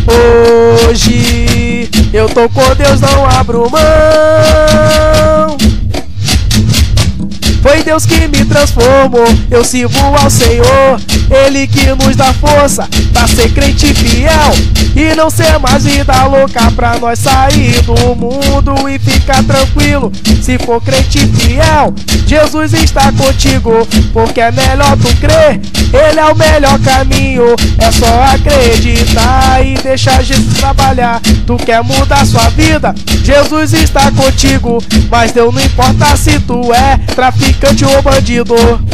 Hoje eu tô com Deus, não abro mão. Foi Deus que me transformou, eu sirvo ao Senhor. Ele que nos dá força pra ser crente fiel e não ser mais vida louca, pra nós sair do mundo e ficar tranquilo. Se for crente fiel, Jesus está contigo, porque é melhor tu crer. Ele é o melhor caminho, é só acreditar e deixar Jesus trabalhar. Tu quer mudar sua vida, Jesus está contigo, mas Deus não importa se tu é traficante ou bandido.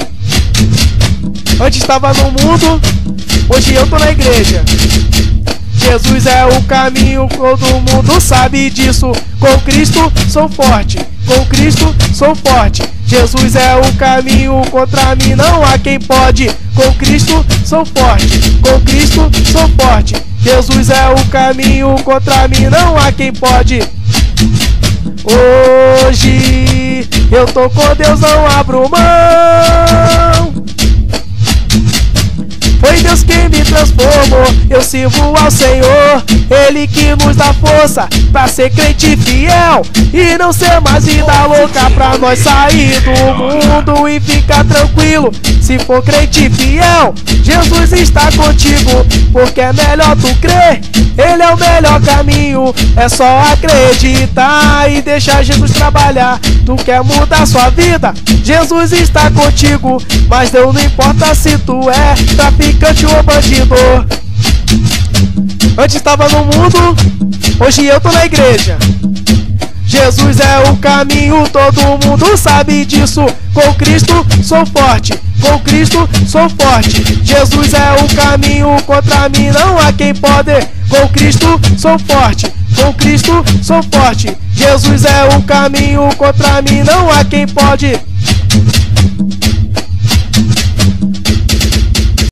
Antes estava no mundo, hoje eu tô na igreja. Jesus é o caminho, todo mundo sabe disso. Com Cristo sou forte, com Cristo sou forte. Jesus é o caminho, contra mim não há quem pode. Com Cristo sou forte, com Cristo sou forte. Jesus é o caminho, contra mim não há quem pode. Hoje eu tô com Deus, não abro mão. Foi Deus que me transformou, eu sirvo ao Senhor. Ele que nos dá força pra ser crente fiel e não ser mais vida louca, pra nós sair do mundo e ficar tranquilo. Se for crente fiel, Jesus está contigo, porque é melhor tu crer. Ele é o melhor caminho, é só acreditar e deixar Jesus trabalhar. Tu quer mudar sua vida, Jesus está contigo, mas Deus não importa se tu é traficante ou bandido. Antes estava no mundo, hoje eu tô na igreja. Jesus é o caminho, todo mundo sabe disso. Com Cristo sou forte, com Cristo sou forte. Jesus é o caminho, contra mim não há quem pode. Com Cristo sou forte, com Cristo sou forte. Jesus é o caminho, contra mim não há quem pode.